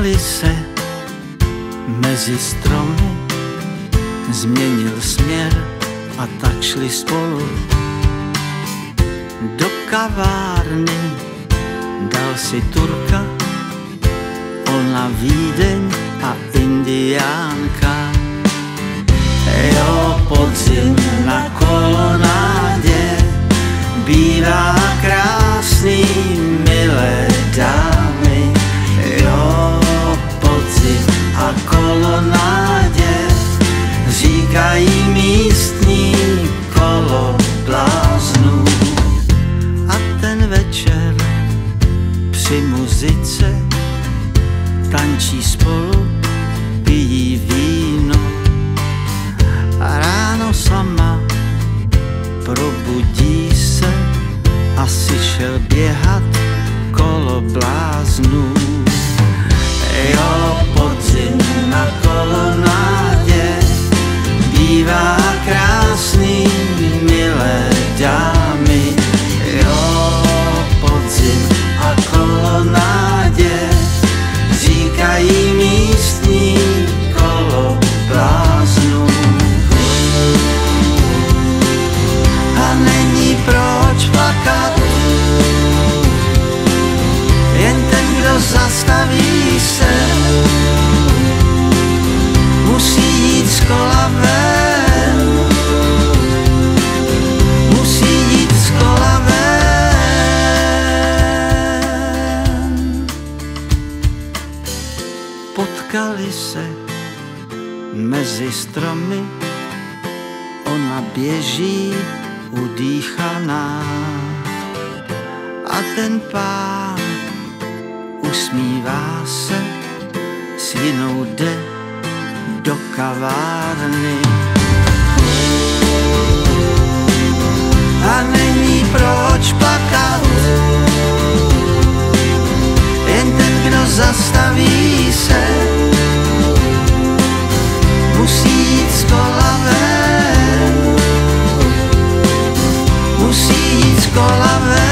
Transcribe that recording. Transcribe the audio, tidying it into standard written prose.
Potkali se mezi stromy, změnil směr a tak šli spolu do kavárny. Dal si Turka, ona Vídeň a Indiánka. Jo, podzim na kolonádě bývá krásný, milé dámy. Jo, podzim a kolonádě říkají místní kolo bláznů. A ten večer při muzice tančí spolu, pijí víno. A ráno sama probudí se, asi šel běhat kolo bláznů. Jo, podzim na kolonádě bývá krásný, milé dámy. Jo, podzim a kolonádě říkají místní kolo bláznů. A není proč plakat, jen ten, kdo zastaví se, musí jít z kola ven, musí jít z kola ven. Potkali se mezi stromy, ona běží udýchaná a ten pán usmívá se, s jinou jde do kavárny. A není proč plakat, jen ten, kdo zastaví se, musí jít z kola ven, musí jít z kola ven.